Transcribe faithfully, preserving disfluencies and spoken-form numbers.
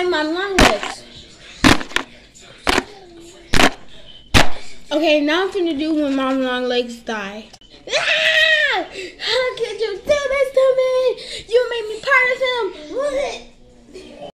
die, mom long legs. Okay, now I'm finna do when mom long legs die. Ah! How could you do this to